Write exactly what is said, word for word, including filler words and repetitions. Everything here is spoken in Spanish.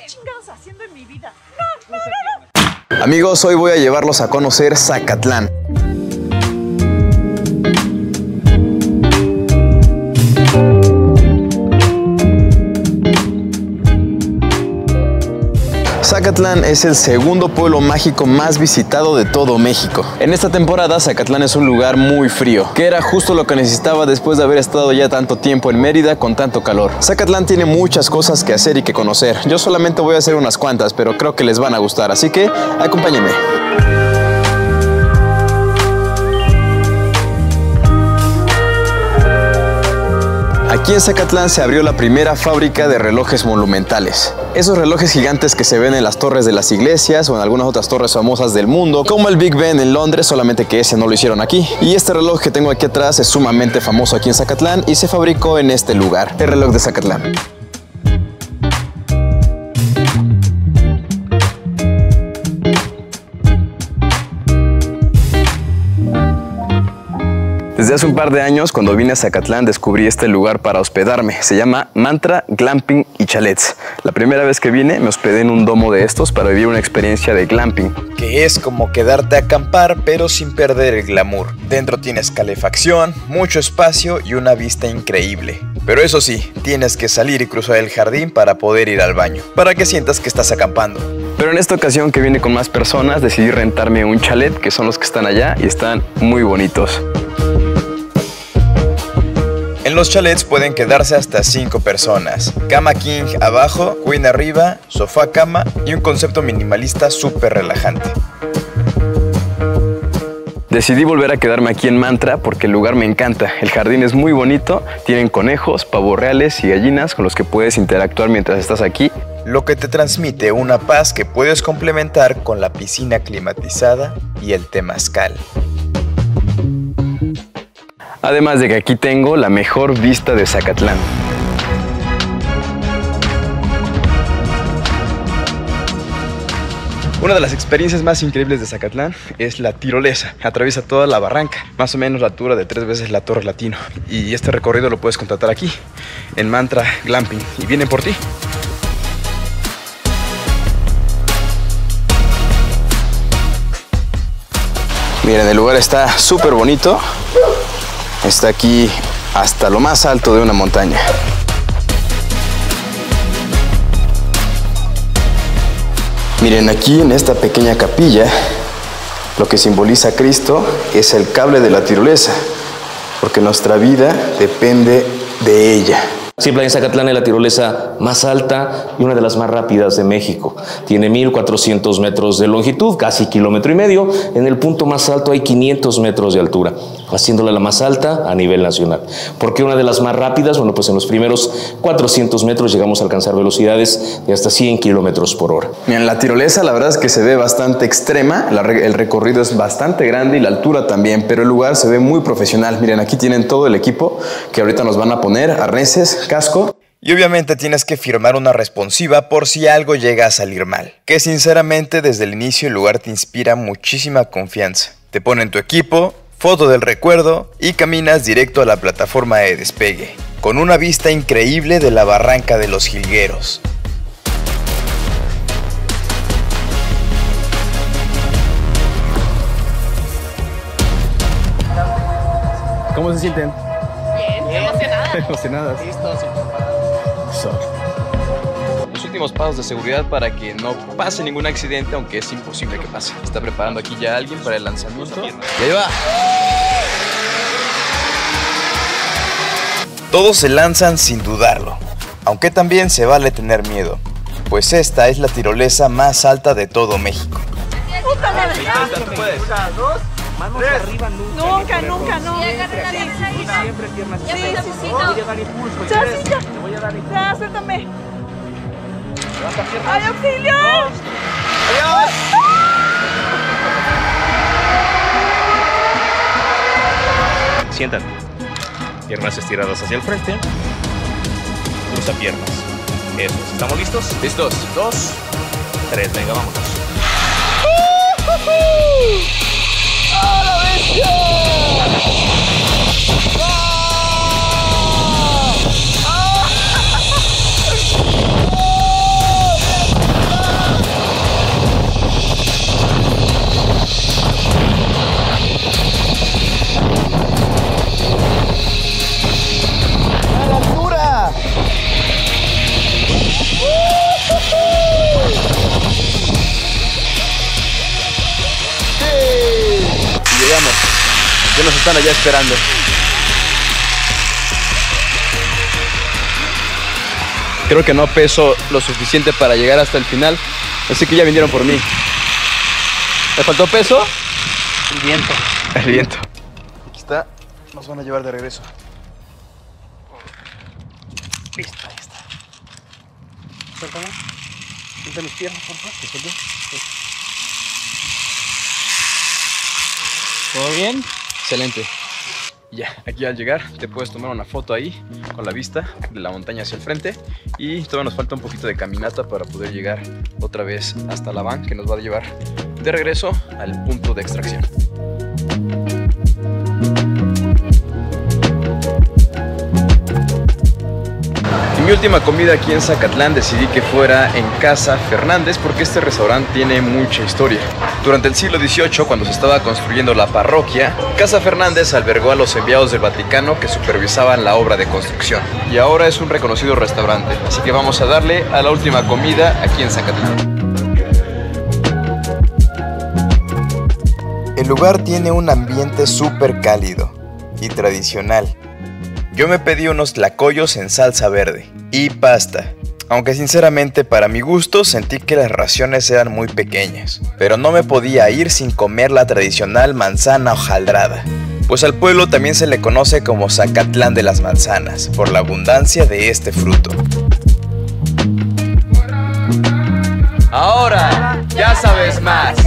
chingados haciendo en mi vida? No, no, no, no. Amigos, hoy voy a llevarlos a conocer Zacatlán. Zacatlán es el segundo pueblo mágico más visitado de todo México. En esta temporada, Zacatlán es un lugar muy frío, que era justo lo que necesitaba después de haber estado ya tanto tiempo en Mérida con tanto calor. Zacatlán tiene muchas cosas que hacer y que conocer. Yo solamente voy a hacer unas cuantas, pero creo que les van a gustar, así que acompáñenme. Aquí en Zacatlán se abrió la primera fábrica de relojes monumentales. Esos relojes gigantes que se ven en las torres de las iglesias o en algunas otras torres famosas del mundo, como el Big Ben en Londres, solamente que ese no lo hicieron aquí. Y este reloj que tengo aquí atrás es sumamente famoso aquí en Zacatlán y se fabricó en este lugar, el reloj de Zacatlán. Desde hace un par de años, cuando vine a Zacatlán, descubrí este lugar para hospedarme. Se llama Mantra, Glamping y Chalets. La primera vez que vine, me hospedé en un domo de estos para vivir una experiencia de glamping, que es como quedarte a acampar, pero sin perder el glamour. Dentro tienes calefacción, mucho espacio y una vista increíble. Pero eso sí, tienes que salir y cruzar el jardín para poder ir al baño, para que sientas que estás acampando. Pero en esta ocasión que vine con más personas, decidí rentarme un chalet, que son los que están allá y están muy bonitos. En los chalets pueden quedarse hasta cinco personas. Cama king abajo, queen arriba, sofá cama y un concepto minimalista súper relajante. Decidí volver a quedarme aquí en Mantra porque el lugar me encanta. El jardín es muy bonito, tienen conejos, pavos reales y gallinas con los que puedes interactuar mientras estás aquí, lo que te transmite una paz que puedes complementar con la piscina climatizada y el temazcal. Además de que aquí tengo la mejor vista de Zacatlán. Una de las experiencias más increíbles de Zacatlán es la tirolesa. Atraviesa toda la barranca, más o menos la altura de tres veces la Torre Latino. Y este recorrido lo puedes contratar aquí, en Mantra Glamping, y vienen por ti. Miren, el lugar está súper bonito. Está aquí hasta lo más alto de una montaña. Miren, aquí en esta pequeña capilla, lo que simboliza a Cristo es el cable de la tirolesa, porque nuestra vida depende de ella. Siempre en Zacatlán es la tirolesa más alta y una de las más rápidas de México. Tiene mil cuatrocientos metros de longitud, casi kilómetro y medio. En el punto más alto hay quinientos metros de altura, haciéndola la más alta a nivel nacional. ¿Por qué una de las más rápidas? Bueno, pues en los primeros cuatrocientos metros llegamos a alcanzar velocidades de hasta cien kilómetros por hora. Miren, la tirolesa la verdad es que se ve bastante extrema, la, el recorrido es bastante grande y la altura también, pero el lugar se ve muy profesional. Miren, aquí tienen todo el equipo que ahorita nos van a poner, arneses, casco. Y obviamente tienes que firmar una responsiva por si algo llega a salir mal. Que sinceramente desde el inicio el lugar te inspira muchísima confianza. Te ponen tu equipo, foto del recuerdo y caminas directo a la plataforma de despegue, con una vista increíble de la barranca de los Jilgueros. ¿Cómo se sienten? Bien, emocionadas. Emocionadas. Listos. Los últimos pasos de seguridad para que no pase ningún accidente, aunque es imposible que pase. Está preparando aquí ya alguien para el lanzamiento. Y ahí va. Todos se lanzan sin dudarlo, aunque también se vale tener miedo, pues esta es la tirolesa más alta de todo México. ¡Puta madre! ¿Tú puedes? Dos, manos arriba, nunca. Nunca, nunca, no. Siempre, siempre piernas. Sí, sí, sí. Te voy a dar impulso. Ya, sí, ya. Te voy a dar impulso. Ya, suéltame. Levanta piernas. ¡Ay, auxilio! ¡Adiós! Siéntate. Piernas estiradas hacia el frente. Cruza piernas. Eso. ¿Estamos listos? Listos. Dos, tres. Venga, vámonos. ¡A la bestia! ¡Ah! están allá esperando. Creo que no peso lo suficiente para llegar hasta el final, así que ya vinieron por mí. ¿Me faltó peso? El viento. El viento. Aquí está. Nos van a llevar de regreso. Listo, ahí está. Suéltame. Suelta mis piernas, por favor. ¿Te suelto? Sí. ¿Todo bien? Excelente. Ya, aquí al llegar te puedes tomar una foto ahí con la vista de la montaña hacia el frente y todavía nos falta un poquito de caminata para poder llegar otra vez hasta la van que nos va a llevar de regreso al punto de extracción. En mi última comida aquí en Zacatlán decidí que fuera en Casa Fernández porque este restaurante tiene mucha historia. Durante el siglo dieciocho, cuando se estaba construyendo la parroquia, Casa Fernández albergó a los enviados del Vaticano que supervisaban la obra de construcción. Y ahora es un reconocido restaurante, así que vamos a darle a la última comida aquí en Zacatlán. El lugar tiene un ambiente súper cálido y tradicional. Yo me pedí unos tlacoyos en salsa verde y pasta, aunque sinceramente para mi gusto sentí que las raciones eran muy pequeñas, pero no me podía ir sin comer la tradicional manzana hojaldrada, pues al pueblo también se le conoce como Zacatlán de las manzanas, por la abundancia de este fruto. Ahora ya sabes más.